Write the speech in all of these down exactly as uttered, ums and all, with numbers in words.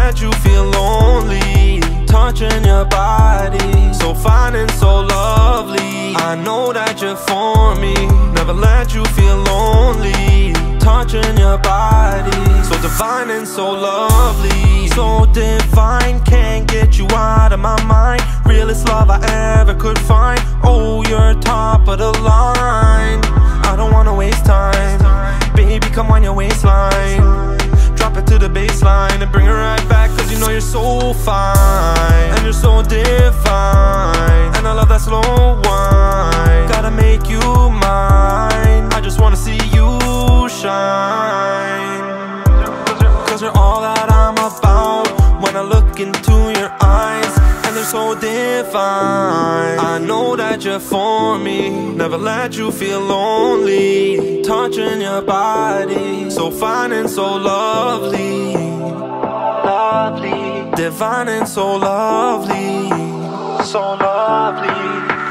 let you feel lonely. Touching your body, so fine and so lovely. I know that you're for me, never let you feel lonely. Touching your body, so divine and so lovely. So divine, can't get you out of my mind. Realest love I ever could find. Oh, you're top of the line. I don't wanna waste time. Baby, come on your waistline. Drop it to the baseline and bring it right back, cause you know you're so fine. And you're so divine. And I love that slow wine. Gotta make you mine. I just wanna see you shine. Cause you're all that I'm about. When I look into your eyes, and they're so divine. I know that you're for me, never let you feel lonely. Touching your body, so fine and so lovely. Lovely, divine and so lovely. So lovely.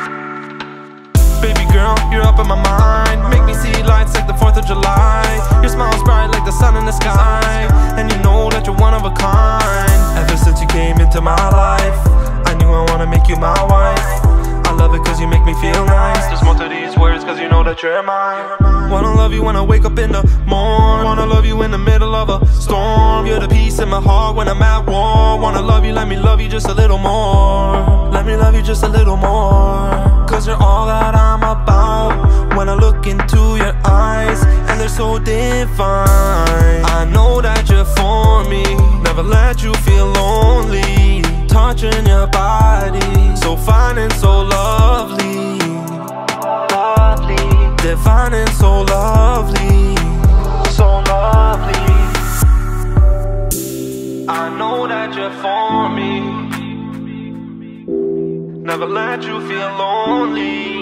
Baby girl, you're up in my mind. Make me see lights like the fourth of July. Your smile's bright like the sun in the sky. And you know that you're one of a kind. Ever since you came into my life, I knew I wanna make you my wife. I love it cause you make me feel nice. There's more to these words cause you know that you're mine. Wanna love you when I wake up in the morning. Wanna love you in the middle of a storm. You're the peace in my heart when I'm at war. Wanna love you, let me love you just a little more. Let me love you just a little more. Cause you're all that I'm about. When I look into your eyes, and they're so divine. I know that you're for me, never let you feel lonely. Touching your body, so fine and so lovely. Lovely, divine and so lovely. So lovely. I know that you're for me, never let you feel lonely.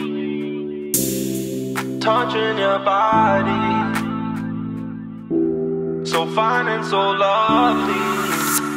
Touching your body, so fine and so lovely.